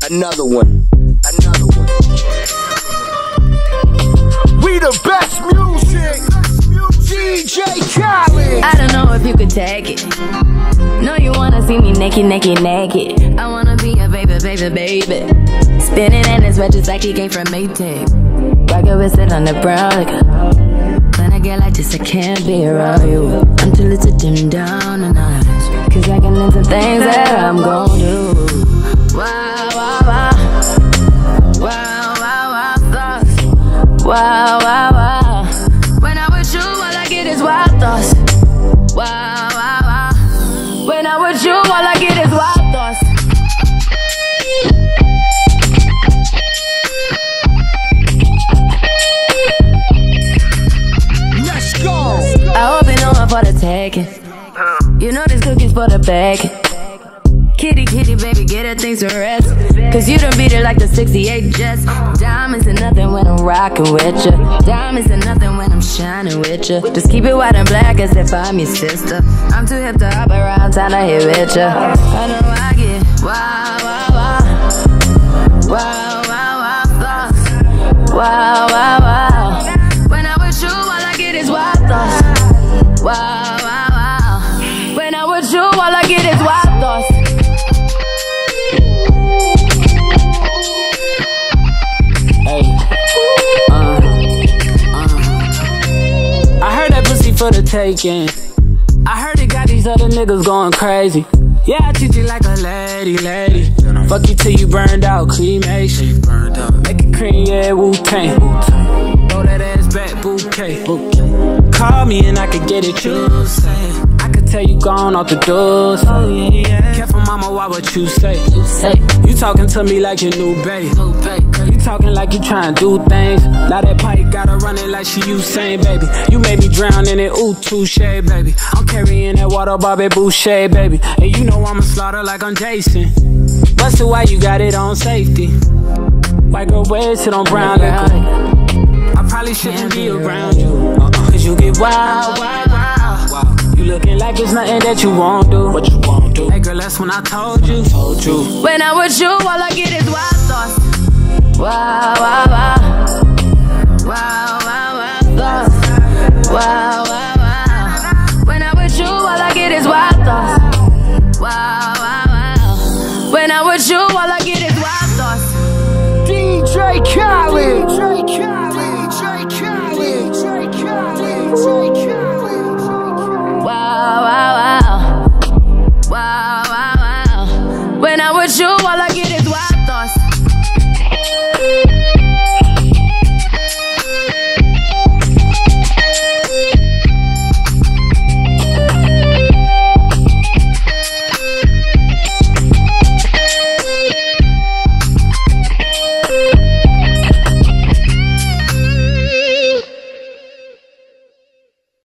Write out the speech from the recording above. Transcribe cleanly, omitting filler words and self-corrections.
Another one. We the best music. DJ Khaled. I don't know if you could take it. No, you wanna see me naked, naked, naked. I wanna be a baby, baby, baby. Spinning in his red just like he came from Maytag. Rocket with it on the brown like when I get like this, I can't be around you until it's a dim down a notch. Cause I can into things that I'm gon' do. Wow, wow, wow. Wow, wow, wow, thoughts. Wow, wow, wow. When I'm with you, all I get is wild thoughts. Wow, wow, wow. When I'm with you, all I get is wild thoughts. Let's go. I hope you know I'm for the taking. You know this cookie's for the bag. Kitty, kitty, baby, get her things to rest. Cause you done beat it like the 68 Jets. Diamonds are nothing when I'm rockin' with ya. Diamonds are nothing when I'm shining with ya. Just keep it white and black as if I'm your sister. I'm too hip to hop around, time to hit with ya. I know I get wow, wow, wow. Wow, wow, wow, thoughts. Wow, wow, wow. When I'm with you, all I get is wild thoughts. Wow, wow, wow. When I'm with you, all I get is wild thoughts. I heard that pussy for the taking. I heard it got these other niggas going crazy. Yeah, I treat you like a lady, lady. Fuck you till you burned out, cremation. Make it cream, yeah, Wu-Tang. Throw that ass back, bouquet. Call me and I could get it, you say. I could tell you gone off the doors. Oh yeah, yeah. Careful, mama, why what you say? You talking to me like your new babe. You talking like you trying to do things. Now that pipe gotta run it like she Usain, baby. You made me drown in it, ooh, touche, baby. I'm carrying that water, Bobby Boucher, baby. And you know I'ma slaughter like I'm Jason. Busted, why you got it on safety? White girl, way sit on brown liquor. I probably shouldn't be around you, cause you get wild, wild, wild. You looking like it's nothing that you won't do. What you won't do? Hey girl, that's when I told you. When I'm with you, all I get is wild thoughts. Wow, wow, wow. Wow, wow, wow, thoughts. Wow, wow, wow. When I'm with you, all I get is wild thoughts. Wow, wow, wow. When I'm with you, all I get is wild thoughts. DJ Khaled. Wow, wow, wow. Wow, wow, wow. When I'm with you, all I